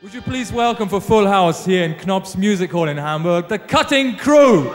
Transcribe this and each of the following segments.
Would you please welcome for full house here in Knopf's Music Hall in Hamburg, the Cutting Crew!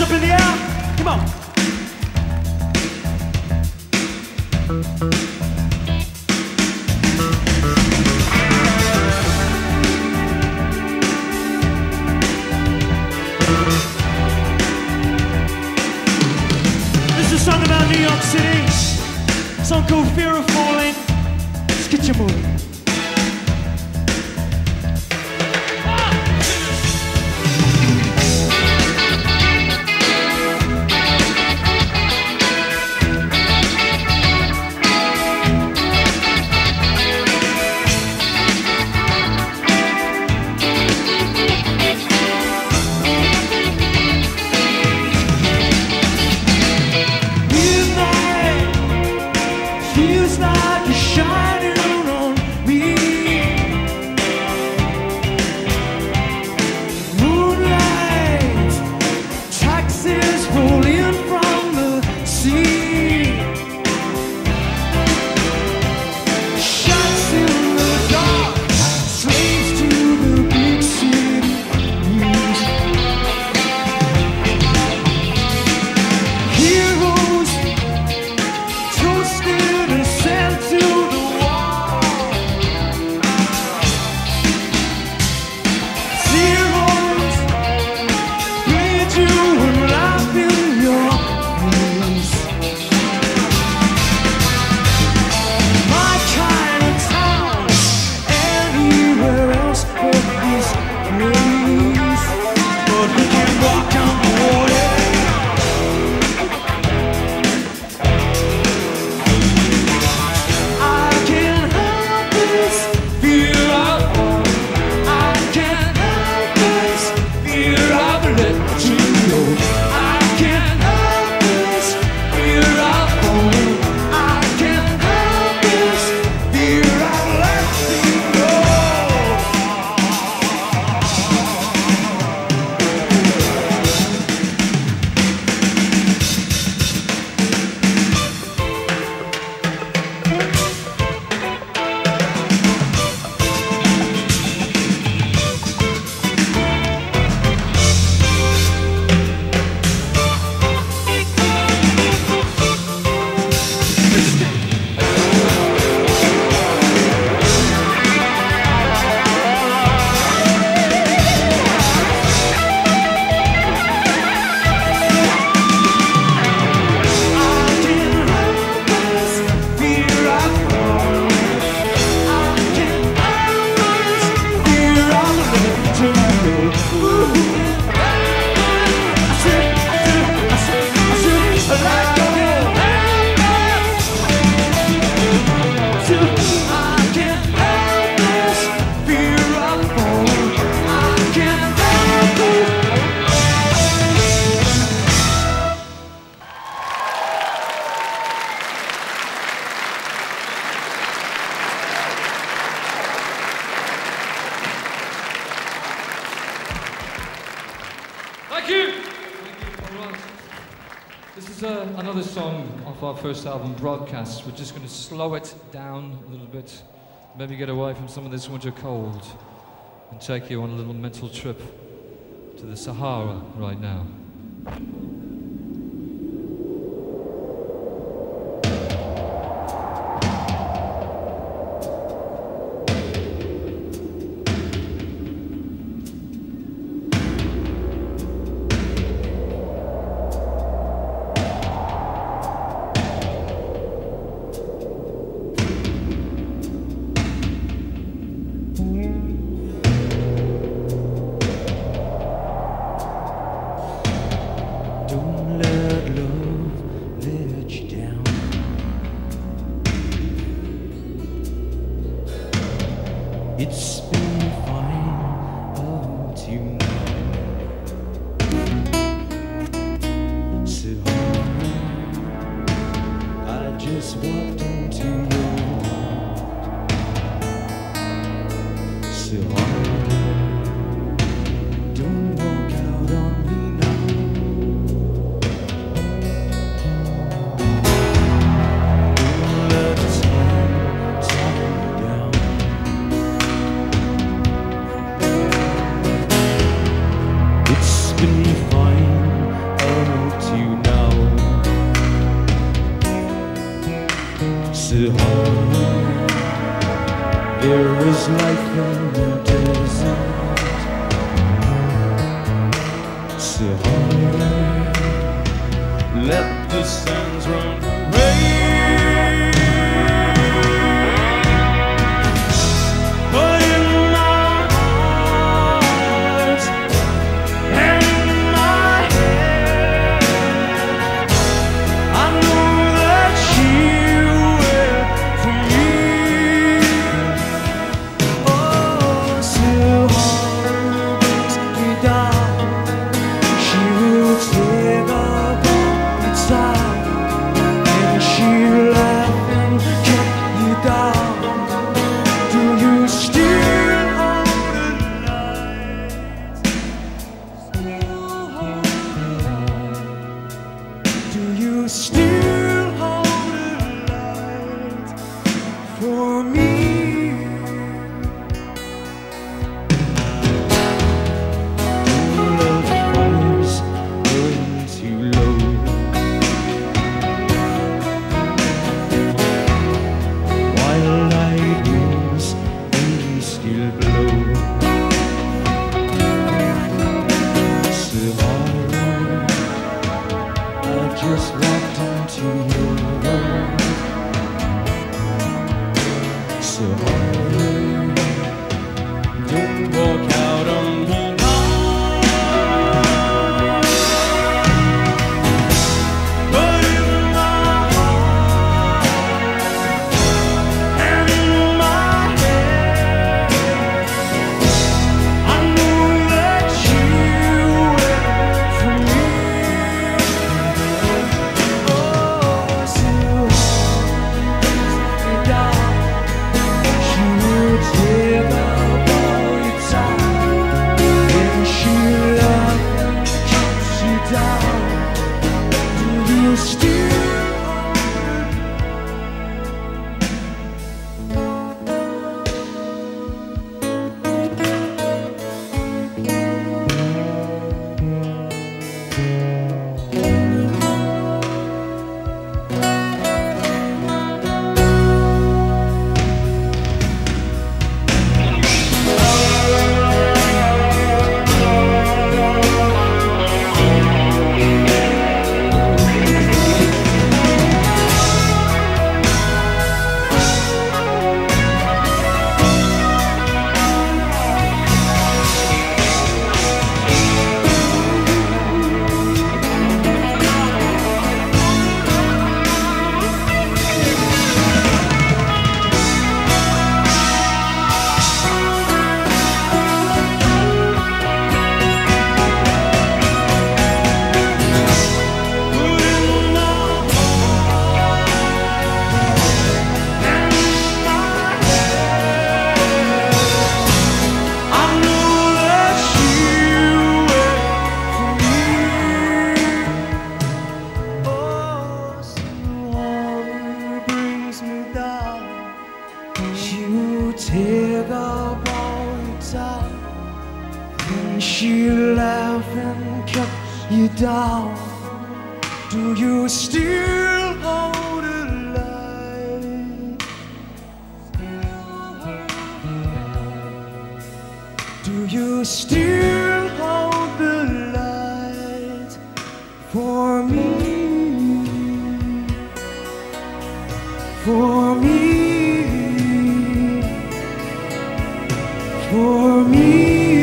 up in the air. Come on. This is a song about New York City. A song called Fear of Falling. Let's get you moving. Feels like you're shining on me. Moonlight, taxis roll in from the sea. Shots in the dark, slaves to the big city news. Heroes toasted and sent to the wall. Zeros bleed you and laugh in your face. My kind of town, anywhere else but this place. But we can walk on the water. I can't help this fear of falling. I can't help this fear of letting you go. I can't help this fear of falling. I can't help this fear of letting you go. Thank you. All right. This is another song off our first album, Broadcast. We're just going to slow it down a little bit, maybe get away from some of this winter cold, and take you on a little mental trip to the Sahara right now. Don't is life in the desert. Sahara, let the sands run away. But in my heart and in my head, I know that you will for me. Oh, Sahara brings me down. She will take up all the time, and she'll laugh and cut you down. Do you still hold the light? Still hold the light? Do you still hold the light for me? Love fires burn too low. Wild-eyed winds they still blow. Sahara, I just walked into your world. Sahara, don't walk out on me now. But in my heart and in my head, I know that you will for me. Oh, Sahara, me down. She will take up all your time, and she'll laugh and kiss you down. Do you still take up all your time, and she'll laugh and cut you down. Do you still hold a light? Do you still hold the light for me? For me? For me.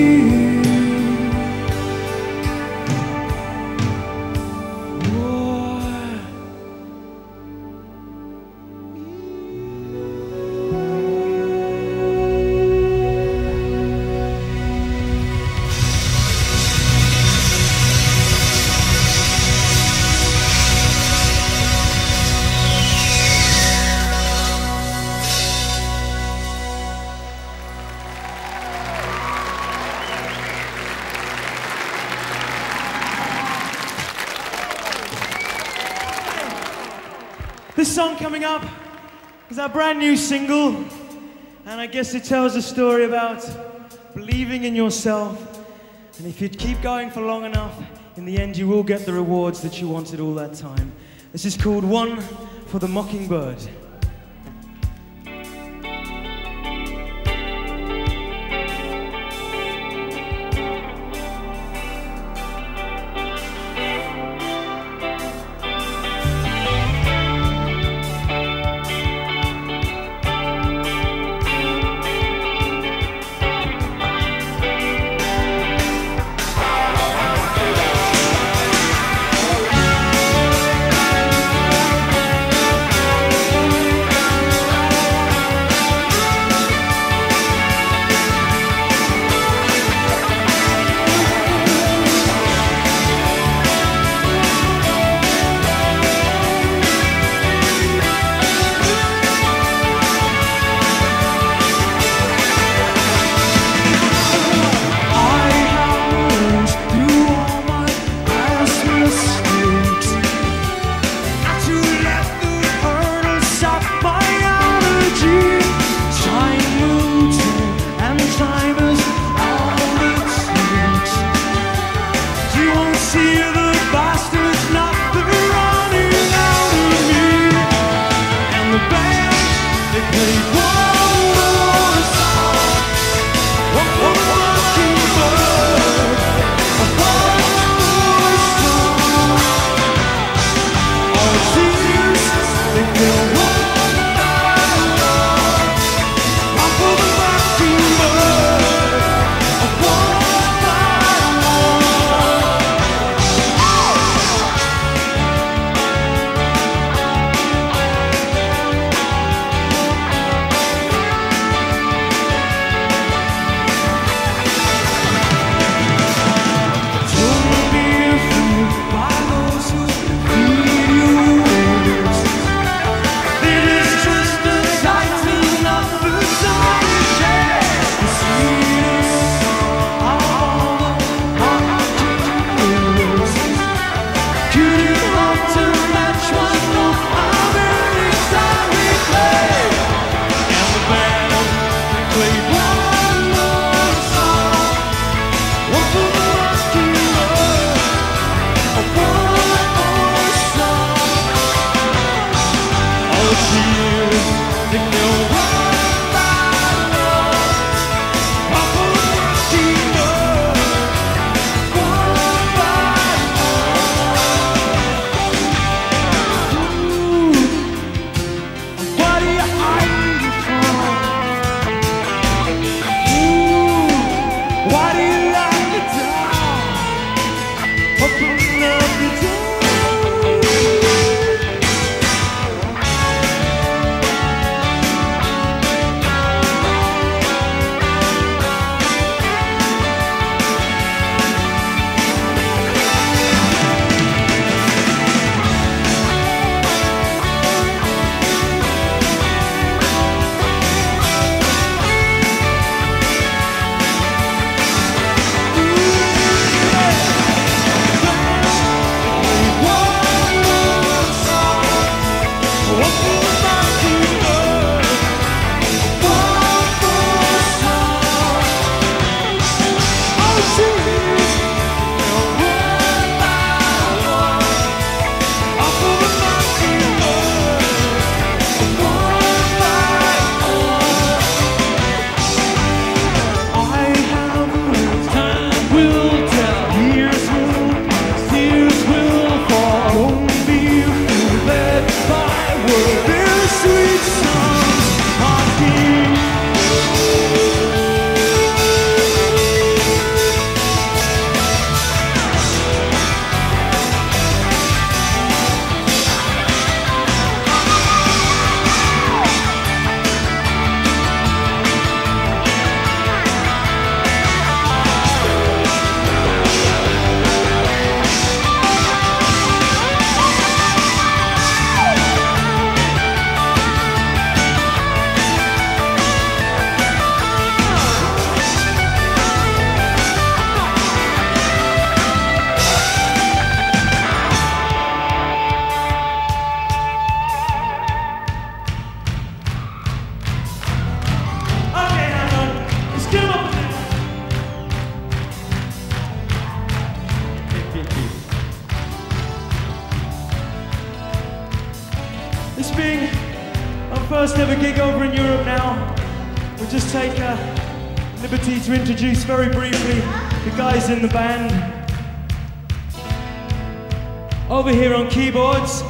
This song coming up is our brand new single, and I guess it tells a story about believing in yourself, and if you keep going for long enough, in the end you will get the rewards that you wanted all that time. This is called One for the Mockingbird. being our first ever gig over in Europe now, we'll just take liberty to introduce very briefly the guys in the band. Over here on keyboards,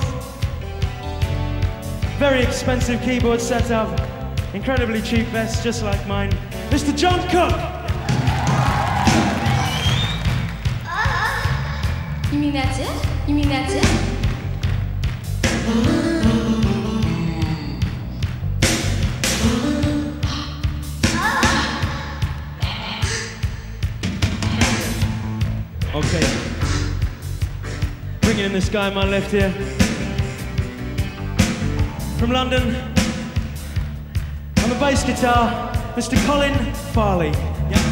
very expensive keyboard setup, incredibly cheap vests just like mine, Mr. John Cook. You mean that's it? You mean that's it? Okay. Bringing in this guy on my left here. From London, on the bass guitar, Mr. Colin Farley. Yeah.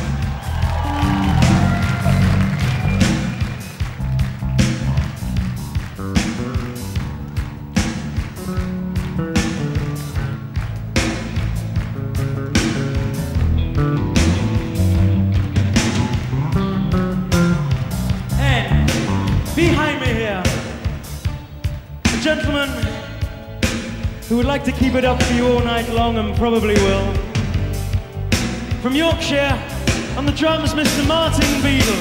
Behind me here, a gentleman who would like to keep it up for you all night long and probably will. From Yorkshire, on the drums, Mr. Martin Beedle.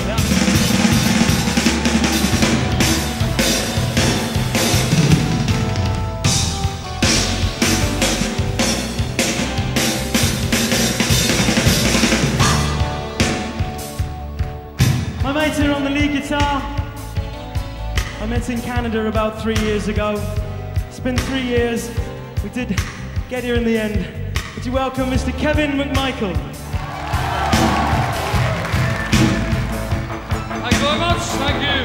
My mates here on the lead guitar. I met in Canada about 3 years ago. It's been 3 years. We did get here in the end. Would you welcome Mr. Kevin Macmichael? Thank you very much, thank you.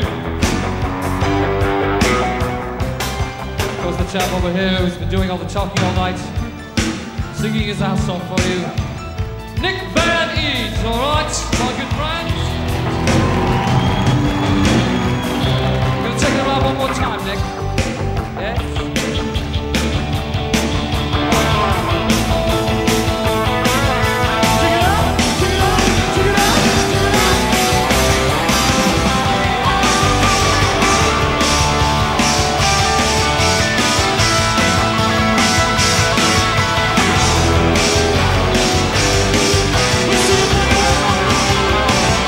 Of course, the chap over here who's been doing all the talking all night, singing his ass off for you. Nick van Eede, all right, my good friends. Take it around one more time, Nick. Yes. Check it out! Check it out! Check it out! Check it out! We'll see you later.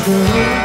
girl.